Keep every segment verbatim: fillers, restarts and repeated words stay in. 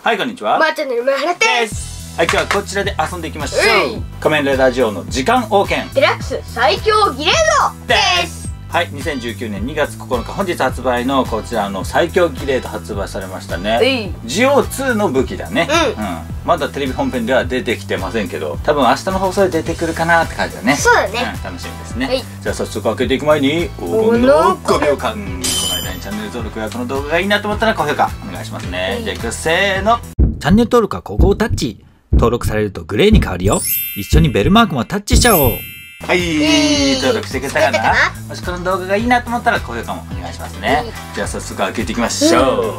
はい、こんにちは。 まーちゃんの夢原です。 はい、今日はこちらで遊んでいきましょう。仮面ライダージオの時間王権デラックス最強ギレードです。 はい、にせんじゅうきゅうねんにがつここのか本日発売のこちらの最強ギレード発売されましたね。ジオツーの武器だね。うん、うん、まだテレビ本編では出てきてませんけど、多分明日の放送で出てくるかなって感じだね。 そうだね、 うん、楽しみですね。 はい、 じゃあ早速開けていく前に黄金のごびょうかん。この間にチャンネル登録やこの動画がいいなと思ったら高評価お願いしますね。はい、じゃあいくよ、せーの。チャンネル登録はここをタッチ。登録されるとグレーに変わるよ。一緒にベルマークもタッチしちゃおう。はい、登録してくれたかな。もしこの動画がいいなと思ったら高評価もお願いしますね。じゃあ早速開けていきましょう。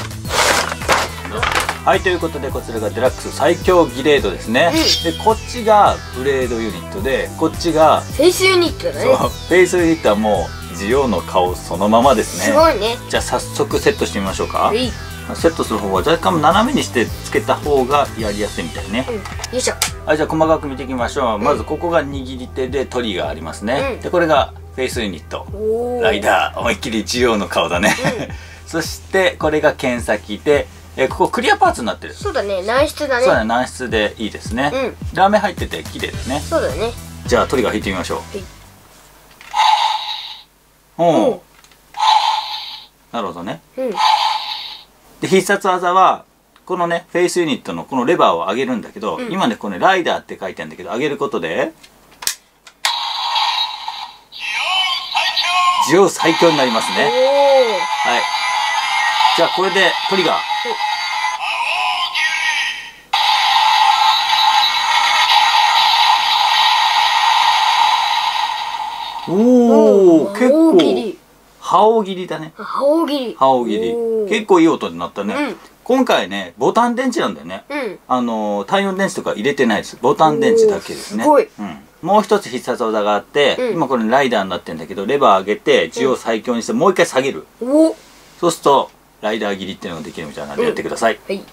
はい、ということでこちらがデラックス最強ギレードですね。でこっちがブレードユニットで、こっちがフェイスユニットだね。 そう、フェイスユニットはもうジオの顔そのままですね。 すごいね。 じゃあ早速セットしてみましょうか。セットする方は若干斜めにしてつけた方がやりやすいみたいね。うん、よいしょ。 はい、じゃあ細かく見ていきましょう。うん、まずここが握り手でトリガーありますね。うん、でこれがフェイスユニットライダー、思いっきりジオの顔だね。うん、そしてこれが剣先で、えー、ここクリアパーツになってる。 そうだね、軟質だね。 そうだね、軟質でいいですね。うん、ラーメン入ってて綺麗ですね。 そうだね。 じゃあトリガー引いてみましょう。はい、おお、なるほどね。うん、で必殺技はこのねフェイスユニットのこのレバーを上げるんだけど、うん、今ねこれライダーって書いてあるんだけど、上げることでジオ最強になりますね。はい、じゃあこれでトリガー、おお、結構刃大切りだね。 刃大切り。 刃大切り。結構いい音になったね。うん、今回ね、ボタン電池なんだよね。うん、あのー、単四電池とか入れてないです。ボタン電池だけですね。すごい。うん。もう一つ必殺技があって、うん、今これライダーになってんだけど、レバー上げて、ジオ最強にしてもう一回下げる。うん、そうすると、ライダー切りっていうのができるみたいなのでやってください。うん、はい。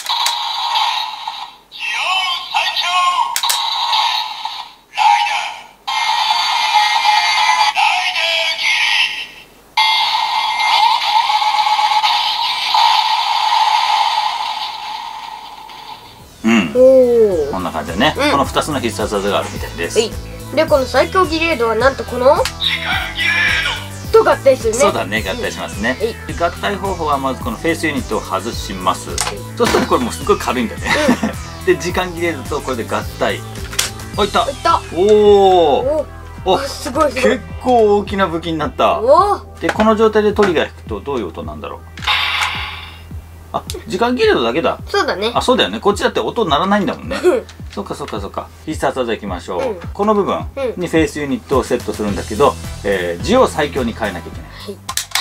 こんな感じでね、うん、このふたつの必殺技があるみたいです。 でこの最強ギレードはなんとこのと合体するね。 そうだね、合体しますね。うん、で合体方法はまずこのフェイスユニットを外します。そうするとこれもうすごい軽いんだね。うん、で時間ギレードとこれで合体。お、いった。おおお、すごいすごい。結構大きな武器になった。でこの状態でトリガー引くとどういう音なんだろう。あ、時間ギレードだけだ。 そうだね。 あ、そうだよね。こっちだって音鳴らないんだもんね。そっかそっかそっか。必殺技いきましょう。うん、この部分にフェイスユニットをセットするんだけど、えー、ジオ最強に変えなきゃいけない。はい。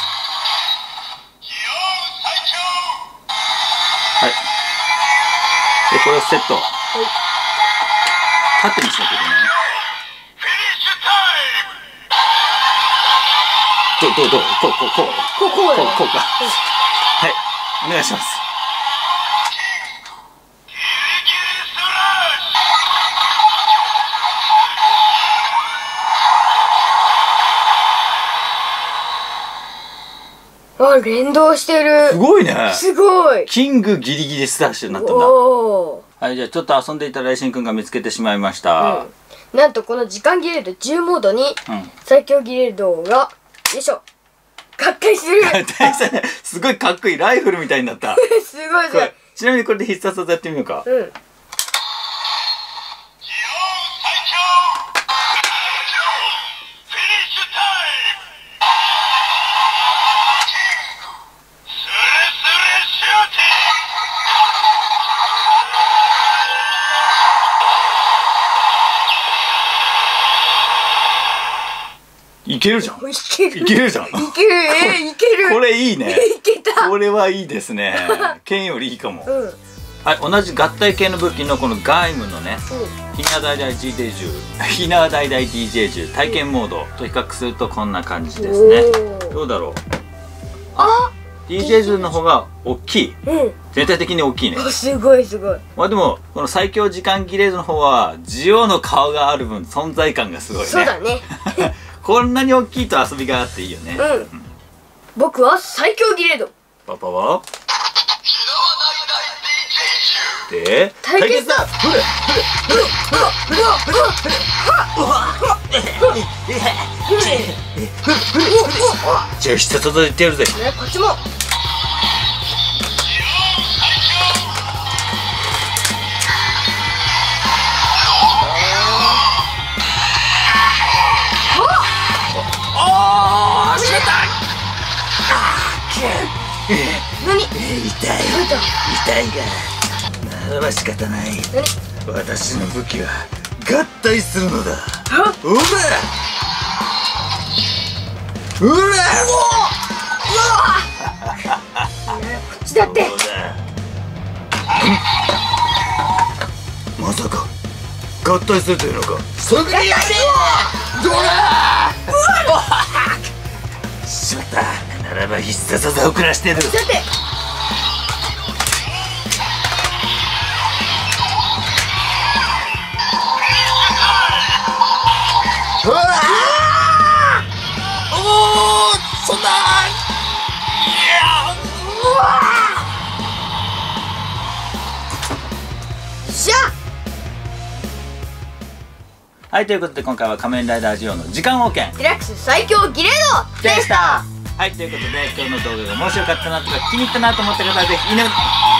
はい。で、これをセット。はい。縦にしなきゃいけないね。どうどうどうこうこうこうこうこうこうこうか。はい。お願いします。 あ、連動してる。 すごいね。 すごい。 キングギリギリスタッシュになったんだ。はい、じゃあちょっと遊んでいた来新くんが見つけてしまいました。 うん、なんとこの時間ギレードじゅうモードに最強ギレードが、よいしょ、合体する。合体したね。すごいかっこいい。ライフルみたいになった。 すごいすごい。 ちなみにこれで必殺技やってみようか。うん。いけるじゃん。いける。いけるじゃん。いける。え、いける。 これいいね。 いけた。 これはいいですね。剣よりいいかも。うん、はい、同じ合体系の武器のこのガイムのね、うん、ひなだいだい ディージェー 銃、ひなだいだい ディージェー 銃、体験モードと比較するとこんな感じですね。どうだろう。あ、ディージェー 銃の方が大きい。うん、全体的に大きいね。 すごいすごい。 まあでもこの最強時間ギレードの方はジオの顔がある分存在感がすごいね。 そうだね。 こんなに大きいと遊びがあっていいよね。うん。うん、 僕は最強ギレード。 パパはて対決だ。 ほらほらほらほらほらほらじゃあ必殺技言ってやるぜ。 ね、こっちも。 ああしまった。 何？ 痛い痛いがならば仕方ない。私の武器は合体するのだ。おらうらこっちだって。 まさか合体するというのか。すぐにやれよ。どらしまった。ならば必殺技を食らしてやる。 だってうわおおそんな。いやうわしゃ。 はい、ということで今回は仮面ライダージオの時間王権デラックス最強ギレードでした。 はい、ということで今日の動画が面白かったなとか気に入ったなと思った方はぜひいいね